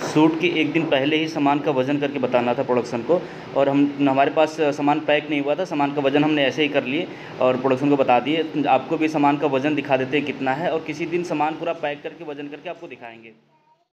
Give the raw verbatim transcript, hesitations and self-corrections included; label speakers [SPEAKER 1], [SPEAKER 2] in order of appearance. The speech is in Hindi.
[SPEAKER 1] शूट के एक दिन पहले ही सामान का वज़न करके बताना था प्रोडक्शन को, और हम हमारे पास सामान पैक नहीं हुआ था, सामान का वज़न हमने ऐसे ही कर लिए और प्रोडक्शन को बता दिए। आपको भी सामान का वज़न दिखा देते हैं कितना है, और किसी दिन सामान पूरा पैक करके वज़न करके आपको दिखाएँगे।